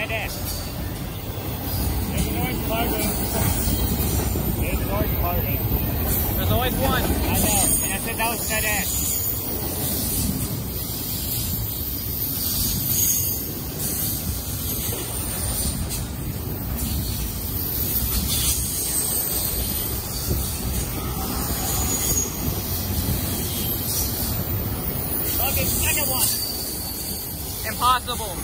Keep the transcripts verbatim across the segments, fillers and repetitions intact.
FedEx. There's an orange cargo. There's an orange cargo. There's always one. I know. And I said that was FedEx. Okay, second one. Impossible.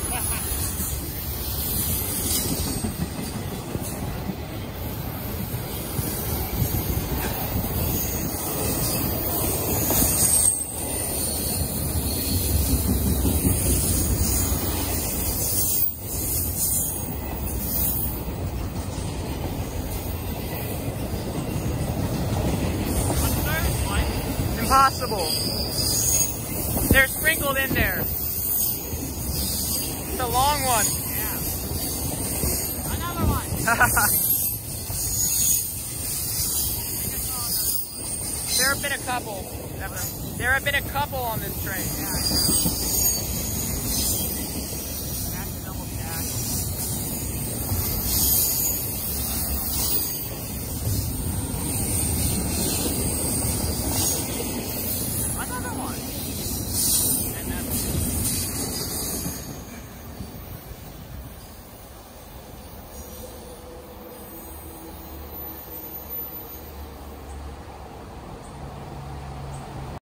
Impossible. They're sprinkled in there. It's a long one. Yeah. Another one. There have been a couple. There have been a couple on this train.